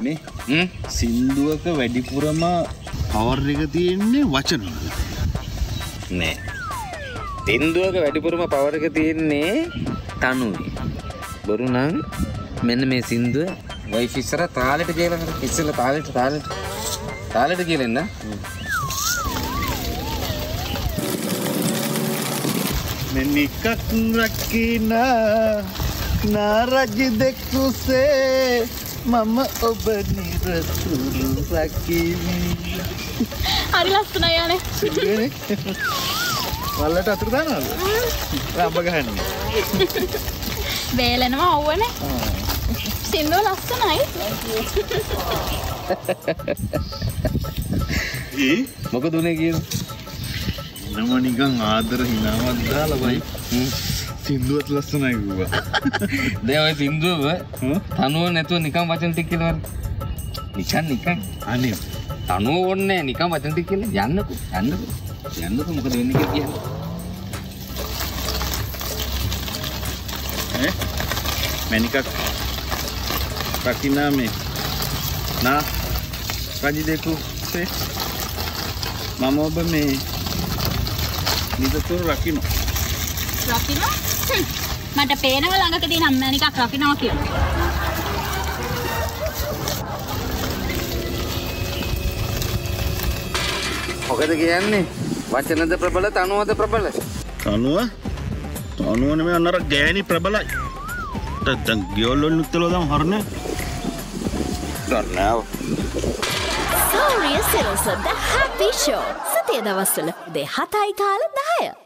මේ සින්දුවක වැඩිපුරම පවර් එක තියෙන්නේ වචන වල. නෑ. සින්දුවක වැඩිපුරම පවර් එක තියෙන්නේ තනුවේ. බොරු නම් මෙන්න මේ සින්දුව වයිෆ් ඉස්සර තාලෙට කියලා ඉස්සෙල්ලා තාලෙට කියලා එන්න. මෙනිකක් රකිනා නාරජ දෙකුසේ මම ඔබ නිරතුරු රකිමි. හරි ලස්සනයි යන්නේ. සින්දුවනේ. වලට අතුරු දානවද? අඹ ගහන්නේ. බේලනවා අවුවනේ. සින්දුව ලස්සනයි. මොකද උනේ කියන්නේ? නම නිකන් ආදර හිනාවක් දාලා බයි. සින්දුවත් ලස්සනයි කිව්වා. දැන් ඔය සින්දුව තනුව නැතුව නිකන් වචන ටික කියලා නිකන් අනේ තනුව ඕනේ නිකන් වචන ටික කියලා යන්නකෝ මොකද වෙන්නේ කියලා කියන්නේ. මැනිකක් රකිනා මේ නා රජි දෙකු සේ මම ඔබ මේ නිරතුරු රකින්න. මට පේනව ළඟකදී නම් මැනිකක් රකින්නවා කියලා. මොකද කියන්නේ? වචනද ප්‍රබල තනුවද ප්‍රබල? තනුව නෙමෙයි අන්නර ගෑණි ප්‍රබලයි. දැන් ගියොල්ලොන් උත්තලෝ දැන් හරනේ. දන්නාව. Sauriya Sirosa The Happy Show. සතිය දවස්වල 7යි කාල 10.